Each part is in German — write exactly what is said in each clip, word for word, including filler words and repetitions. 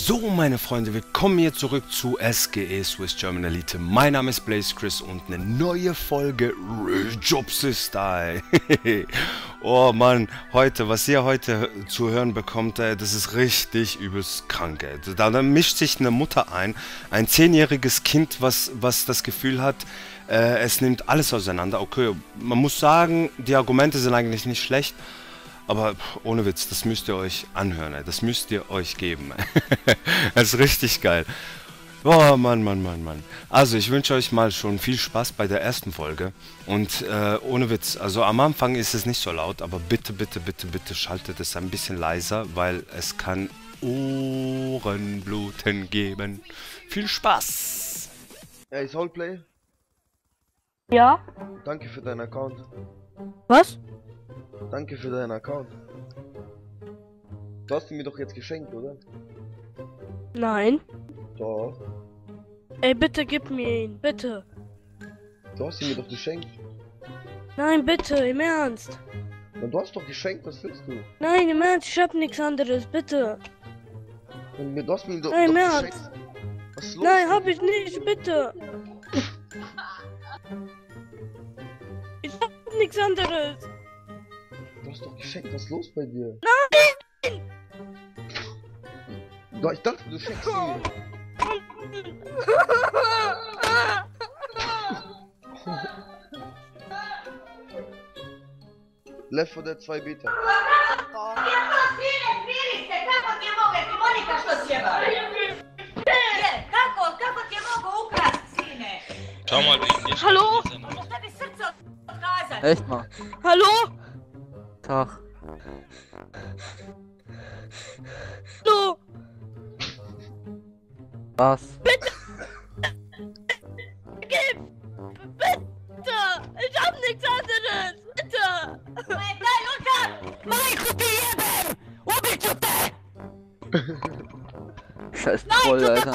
So, meine Freunde, willkommen hier zurück zu S G E Swiss German Elite. Mein Name ist Blaze Chris und eine neue Folge Jobsy Style. Oh Mann, heute, was ihr heute zu hören bekommt, ey, das ist richtig übelst krank. Ey. Da, da mischt sich eine Mutter ein, ein zehnjähriges Kind, was, was das Gefühl hat, äh, es nimmt alles auseinander. Okay, man muss sagen, die Argumente sind eigentlich nicht schlecht. Aber ohne Witz, das müsst ihr euch anhören, ey. Das müsst ihr euch geben. Das ist richtig geil. Oh Mann, Mann, Mann, Mann. Also ich wünsche euch mal schon viel Spaß bei der ersten Folge. Und äh, ohne Witz, also am Anfang ist es nicht so laut, aber bitte, bitte, bitte, bitte schaltet es ein bisschen leiser, weil es kann Ohrenbluten geben. Viel Spaß! Hey, Soulplay, Ja? danke für deinen Account. Was? Danke für deinen Account. Du hast ihn mir doch jetzt geschenkt, oder? Nein. Doch. Ey, bitte gib mir ihn, bitte. Du hast ihn mir doch geschenkt. Nein, bitte, im Ernst. Na, du hast doch geschenkt, was willst du? Nein, im Ernst, ich hab nichts anderes, bitte. Und mir, du hast mir ihn doch, Nein, doch im geschenkt. Ernst. Was ist los? Nein, hab ich nicht, bitte. Ich hab nichts anderes. Du hast doch geschenkt, was ist los bei dir? Nein! Du, ich dachte, du schenkst mir. Left four Dead zwei Beta. Schau mal, wie ich Hallo? Echt mal. Hallo? Tag. Hallo? Was? Bitte! Gib! Bitte! Ich hab nichts anderes! Bitte! Scheiß Troll, Alter.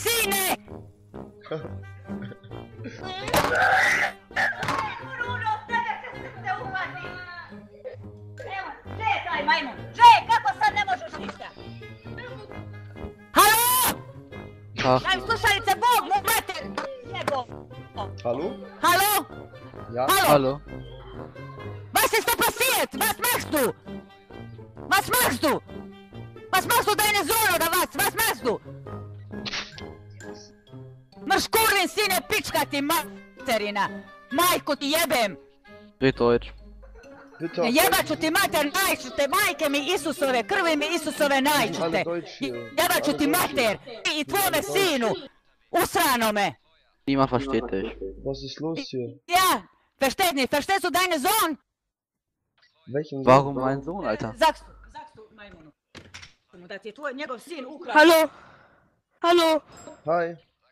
Tag. Hallo? Hallo? Ja? Hallo. Was ist da passiert? Was machst du? Was machst du? Was machst du, deine Sohn oder was? Was machst du? Maškurin sine pička ti materina! Majku ti jebem! Red Deutsch. Bitte. auf Jebat ću Deutsch. ti mater, najčute, majke mi Isusove, krvi mi Isusove Alle najčute! Deutsch hier. Jebat ću Alle ti Deutsch mater! hier. I tvome sinu! Usranome! Niemand versteht dich. Was ist los hier? Ja! Versteht nicht, verstehst du deinen Sohn? Welchen Warum Sohn? mein Sohn, Alter? Sagst du, sagst du majmunu. Da ti je tvoj, njegov sin ukrao. Hallo? Hallo? Hi.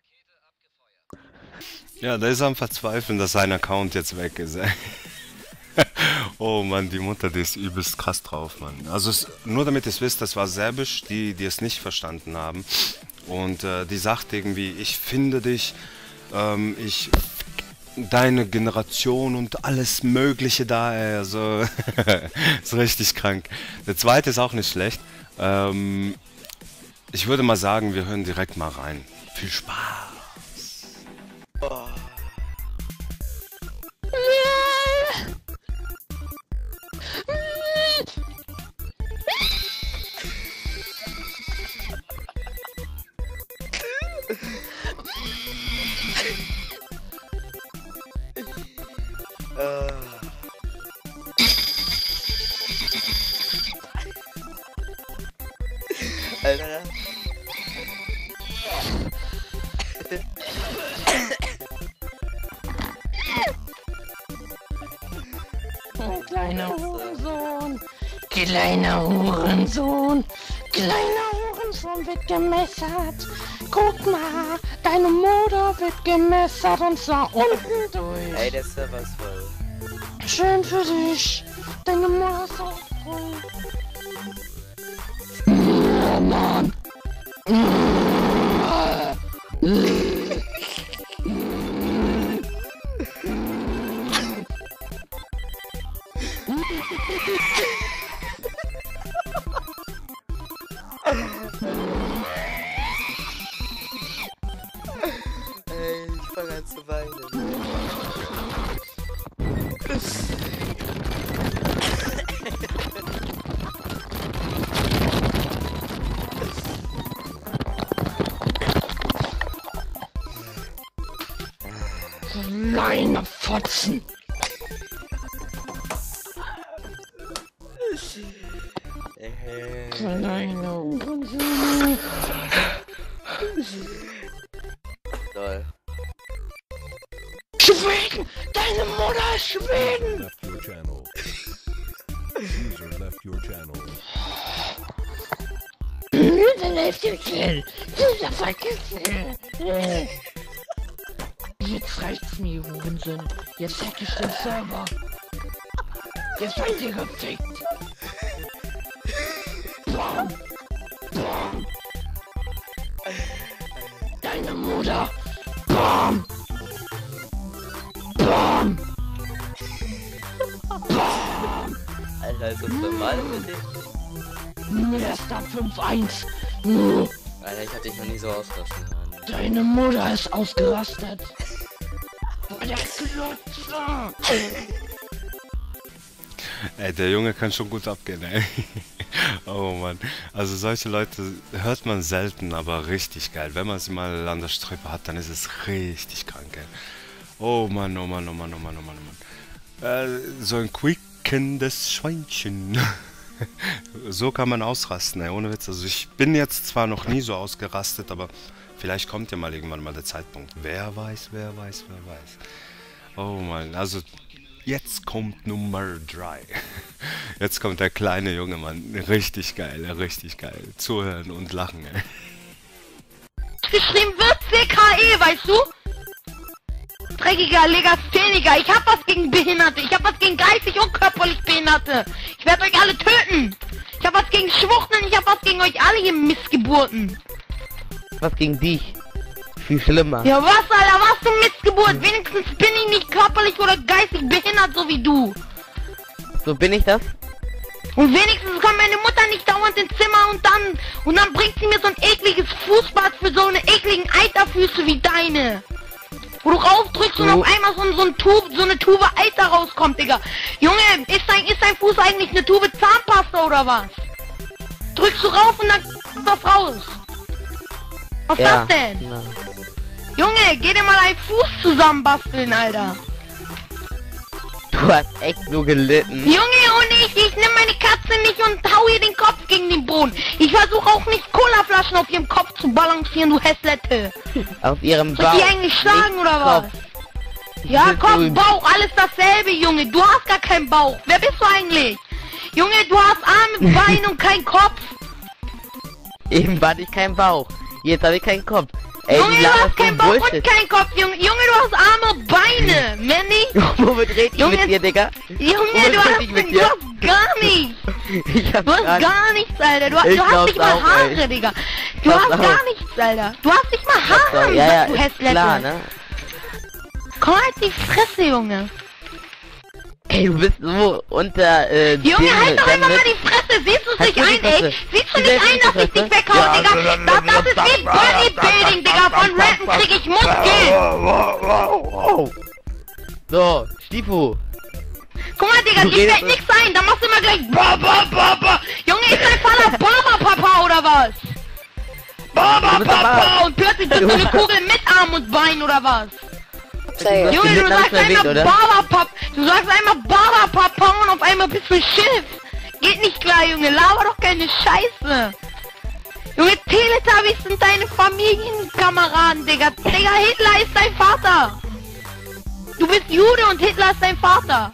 Ja, da ist er am Verzweifeln, dass sein Account jetzt weg ist, ey. Oh Mann, die Mutter, die ist übelst krass drauf, Mann. Also es, nur damit ihr es wisst, das war Serbisch, die, die es nicht verstanden haben. Und äh, die sagt irgendwie, ich finde dich, ähm, ich, deine Generation und alles Mögliche da, ey. Also, ist richtig krank. Der zweite ist auch nicht schlecht. Ähm, ich würde mal sagen, wir hören direkt mal rein. Viel Spaß. Äh. Alter. Kleiner Hurensohn, kleiner Hurensohn, kleiner Hurensohn wird gemessert. Guck mal, deine Mutter wird gemessert und zwar unten durch. Ey, der Server ist voll. Schön für dich, deine Mutter ist auch voll. Oh Mann. zu weinen. Kleine Fotzen. Kleine Fotzen. Toll. Schweden! Deine Mutter ist Schweden! Left your channel. User left your channel. User left your channel. User vergessen. Jetzt reicht's mir, Hurensohn. Jetzt hack ich den Server. Jetzt seid ihr gefickt. Bam. Bam. Deine Mutter. Bam. Bam. Bam. Alter, ist das normal für dich? Meister fünf eins. Alter, ich hab dich noch nie so ausrasten hören. Deine Mutter ist ausgerastet. Weil der Klotzer. Ey, der Junge kann schon gut abgehen, ey. Oh Mann. Also solche Leute hört man selten, aber richtig geil. Wenn man sie mal an der Strippe hat, dann ist es richtig krank, ey. Oh Mann, oh Mann, oh Mann, oh Mann, oh Mann, oh Mann. Äh, so ein quickendes Schweinchen. So kann man ausrasten, ey, ohne Witz. Also ich bin jetzt zwar noch nie so ausgerastet, aber vielleicht kommt ja mal irgendwann mal der Zeitpunkt. Wer weiß, wer weiß, wer weiß. Oh Mann, also jetzt kommt Nummer drei. Jetzt kommt der kleine junge Mann. Richtig geil, richtig geil. Zuhören und lachen, ey. Geschrieben wird C K E, weißt du? Dreckiger Legastheniker, ich hab was gegen Behinderte, ich hab was gegen geistig und körperlich Behinderte. Ich werde euch alle töten. Ich hab was gegen Schwuchteln, ich hab was gegen euch alle, ihr Missgeburten. Was gegen dich? Viel schlimmer. Ja was, Alter, was du Missgeburt? Wenigstens bin ich nicht körperlich oder geistig behindert, so wie du. So bin ich das? Und wenigstens kommt meine Mutter nicht dauernd ins Zimmer und dann und dann bringt sie mir so ein ekliges Fußbad für so eine ekligen Eiterfüße wie deine. Wo du raufdrückst und Oh. auf einmal so, so, ein Tube, so eine Tube Eiter rauskommt, Digga. Junge, ist dein, ist dein Fuß eigentlich eine Tube Zahnpasta oder was? Drückst du rauf und dann kommt was raus. Was ist Ja. das denn? Na. Junge, geh dir mal einen Fuß zusammenbasteln, Alter. Du hast echt nur gelitten. Junge, und ich, ich nimm meine Katze nicht und hau ihr den Kopf gegen den Boden. Ich versuche auch nicht Colaflaschen auf ihrem Kopf zu balancieren, du Häslette. Auf ihrem Soll Bauch. ich die eigentlich schlagen nicht oder was? Kopf. Ja, bist Kopf, du- Bauch, alles dasselbe, Junge. Du hast gar keinen Bauch. Wer bist du eigentlich? Junge, du hast Arme, Beine und keinen Kopf. Eben hatte ich keinen Bauch. Jetzt habe ich keinen Kopf. Ey, Junge, wie du laberst hast du keinen Bauch Bullshit? und keinen Kopf, Junge. Junge, du hast Arme, Beine. Mehr nicht? Womit red ich Junge, mit dir, Digga? Junge, Womit du red hast, ich mit du dir? hast gar nichts. Ich hab Du hast gar gar nichts, Alter. Du, Ich du hast glaub's nicht mal auch, Haare, ey. Digga. Du Glaub's hast auch. gar nichts, Alter. Du hast nicht mal Glaub's Haare, auch. Ja, ja, du ist Häslette. klar, ne? Komm halt die Fresse, Junge. Ey, du bist so unter, äh, Junge, dem- halt doch einfach damit- mal die Fresse. Siehst du es Halt nicht du die ein, ey? Fresse. Siehst du Die nicht selbst ein, dass die ich dich Fresse. weghaue, Ja, Digga? Das, das ist wie Bodybuilding, Digga. Von Rappen krieg ich Muskeln. So, Stiefel. Guck mal, Digga, Du ich redest werd nix ein. Da machst du immer gleich ba, ba, ba, ba. Junge, ist dein Vater Baba, Papa, oder was? Baba, Du bist aber- Papa. Und plötzlich bist du eine Kugel mit Arm und Bein, oder was? Say Junge, du sagst einmal oder? Barberpap, du sagst einmal Barberpapa und auf einmal bist du ein Schiff. Geht nicht klar, Junge, laber doch keine Scheiße. Junge, Teletubbies sind deine Familienkameraden, Digga. Digga, Hitler ist dein Vater. Du bist Jude und Hitler ist dein Vater.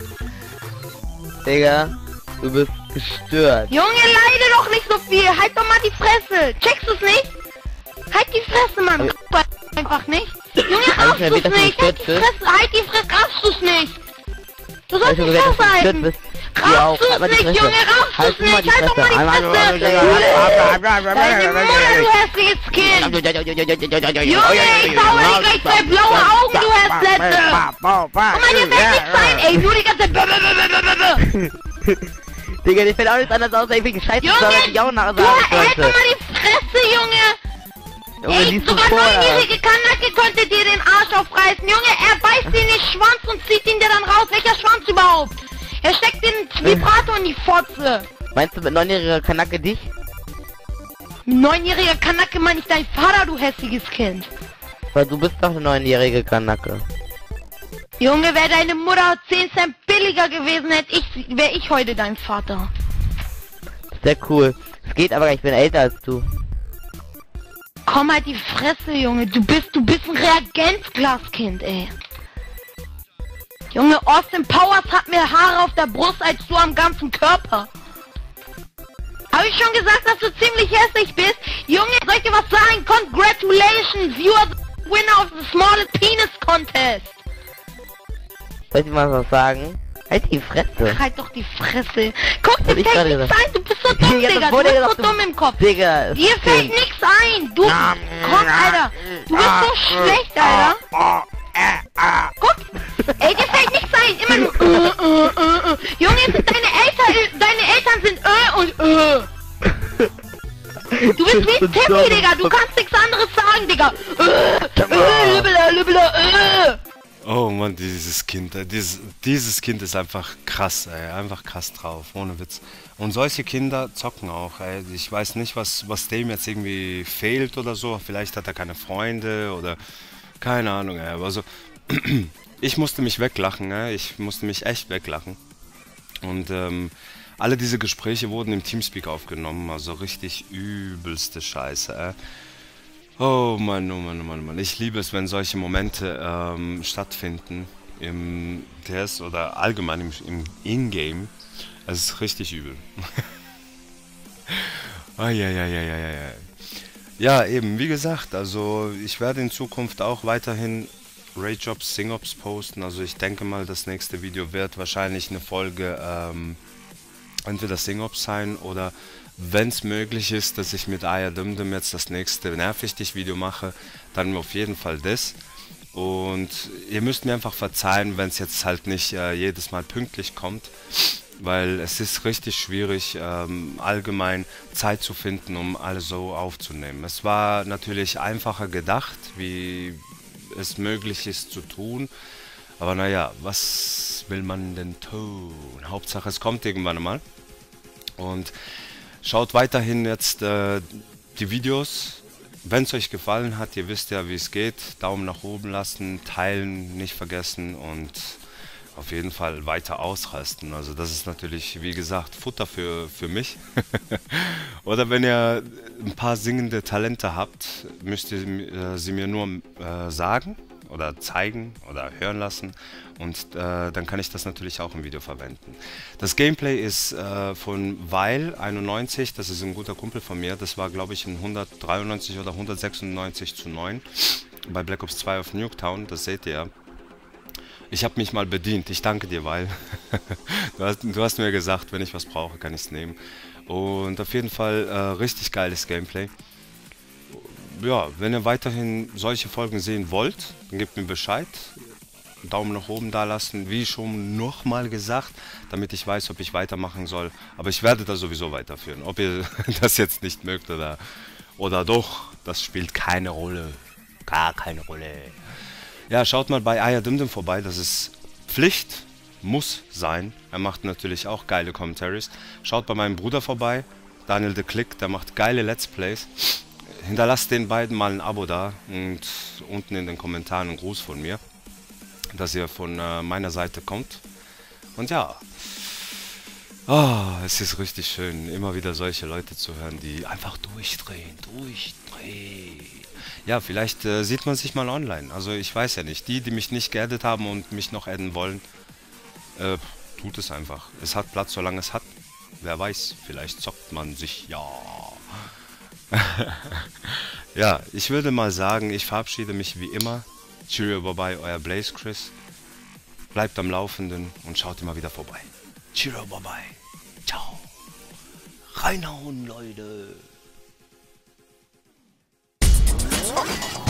Digga, du bist gestört. Junge, leide doch nicht so viel, halt doch mal die Fresse. Checkst du's nicht? Halt die Fresse, Mann. Aber- Einfach nicht. Junge, Hab ich raffst erwähnt, du's dass du nicht? Halt die gestört bist? Fresse, halt die Fresse, raffst du's nicht? Du sollst Also, die wenn du Fresse gestört halten. bist, du auch. Raffst du's Halt mal die nicht, Fresse. Junge, raffst Halt du's mal nicht? die Halt doch mal die Fresse. Fresse. Deine Mutter, du hässliches Kind. Junge, ich hau dir gleich zwei blaue Augen, du Hässliche. Guck mal, dir fällt nichts ein, ey, nur die ganze B. Digga, dir fällt auch nichts anderes aus, ey, wegen Scheiße, Junge, dass ich auch nachher du sagen halt doch sollte. mal die Fresse, Junge. Junge, Ey, liest du sogar vor, oder? neunjährige Kanacke konnte dir den Arsch aufreißen. Junge, er beißt dir in den Schwanz und zieht ihn dir dann raus. Welcher Schwanz überhaupt? Er steckt den Vibrator in die Fotze. Meinst du mit neunjähriger Kanacke dich? Mit neunjähriger Kanacke meine ich dein Vater, du hässliches Kind. Weil du bist doch eine neunjährige Kanacke. Junge, wäre deine Mutter zehn Cent billiger gewesen, hätte ich, wäre ich heute dein Vater. Sehr cool. Es geht aber, ich bin älter als du. Komm halt die Fresse, Junge. Du bist, du bist ein Reagenzglaskind, ey. Junge, Austin Powers hat mehr Haare auf der Brust als du am ganzen Körper. Habe ich schon gesagt, dass du ziemlich hässlich bist? Junge, soll ich dir was sagen? Congratulations, you are the winner of the smallest penis contest. Soll ich dir mal was sagen? Halt die Fresse. Halt doch die Fresse. Guck, dir Hab ich fällt gerade nichts gesagt. ein. Du bist so dumm, Ja, das Digga. Du wurde bist doch so du- dumm im Kopf. Digga. Dir fällt nichts ein. Du, komm, Alter. Du bist so schlecht, Alter. Guck, ey, dir fällt nichts ein. Immer nur, äh, äh, äh, äh. Junge, sind deine Eltern, deine Eltern sind äh und äh. Du bist wie ein Timmy, Digga. Du kannst nichts anderes sagen, Digga. Äh, äh, lübbela, lübbela, äh. Oh Mann, dieses Kind, äh, dieses, dieses Kind ist einfach krass, ey, einfach krass drauf, ohne Witz. Und solche Kinder zocken auch, ey. Ich weiß nicht, was, was dem jetzt irgendwie fehlt oder so. Vielleicht hat er keine Freunde oder keine Ahnung, ey. Aber so, ich musste mich weglachen, ey. Ich musste mich echt weglachen. Und ähm, alle diese Gespräche wurden im Teamspeak aufgenommen, also richtig übelste Scheiße, ey. Oh Mann, oh Mann, oh Mann, oh Mann. Ich liebe es, wenn solche Momente ähm, stattfinden im D S oder allgemein im, im In-Game. Es ist richtig übel. Oh, ja, ja, ja, ja, ja, ja. Ja, eben, wie gesagt, also ich werde in Zukunft auch weiterhin Raidjobs, Singops posten. Also ich denke mal, das nächste Video wird wahrscheinlich eine Folge ähm, entweder Singops sein oder wenn es möglich ist, dass ich mit Aya Dimdim jetzt das nächste Nervig dich Video mache, dann auf jeden Fall das. Und ihr müsst mir einfach verzeihen, wenn es jetzt halt nicht äh, jedes Mal pünktlich kommt, weil es ist richtig schwierig, ähm, allgemein Zeit zu finden, um alles so aufzunehmen. Es war natürlich einfacher gedacht, wie es möglich ist zu tun, aber naja, was will man denn tun? Hauptsache es kommt irgendwann einmal. Und schaut weiterhin jetzt äh, die Videos. Wenn es euch gefallen hat, ihr wisst ja, wie es geht. Daumen nach oben lassen, teilen nicht vergessen und auf jeden Fall weiter ausrasten. Also das ist natürlich, wie gesagt, Futter für, für mich. Oder wenn ihr ein paar singende Talente habt, müsst ihr äh, sie mir nur äh, sagen oder zeigen oder hören lassen. Und äh, dann kann ich das natürlich auch im Video verwenden. Das Gameplay ist äh, von Weil einundneunzig, das ist ein guter Kumpel von mir. Das war, glaube ich, in hundertdreiundneunzig oder hundertsechsundneunzig zu neun bei Black Ops zwei auf Nuketown, das seht ihr ja. Ich habe mich mal bedient, ich danke dir, Weil. du, hast, du hast mir gesagt, wenn ich was brauche, kann ich es nehmen. Und auf jeden Fall äh, richtig geiles Gameplay. Ja, wenn ihr weiterhin solche Folgen sehen wollt, dann gebt mir Bescheid. Daumen nach oben da lassen, wie schon nochmal gesagt, damit ich weiß, ob ich weitermachen soll. Aber ich werde das sowieso weiterführen. Ob ihr das jetzt nicht mögt oder, oder doch, das spielt keine Rolle. Gar keine Rolle. Ja, schaut mal bei Aya Dimdim vorbei, das ist Pflicht, muss sein. Er macht natürlich auch geile Commentaries. Schaut bei meinem Bruder vorbei, Daniel the Click, der macht geile Let's Plays. Hinterlasst den beiden mal ein Abo da und unten in den Kommentaren einen Gruß von mir, dass ihr von äh, meiner Seite kommt. Und ja, oh, es ist richtig schön, immer wieder solche Leute zu hören, die einfach durchdrehen, durchdrehen. Ja, vielleicht äh, sieht man sich mal online. Also ich weiß ja nicht, die, die mich nicht geaddet haben und mich noch adden wollen, äh, tut es einfach. Es hat Platz, solange es hat. Wer weiß, vielleicht zockt man sich ja. Ja, ich würde mal sagen, ich verabschiede mich wie immer. Cheerio, bye bye, euer Blaze Chris. Bleibt am Laufenden und schaut immer wieder vorbei. Cheerio, bye bye. Ciao. Reinhauen, Leute.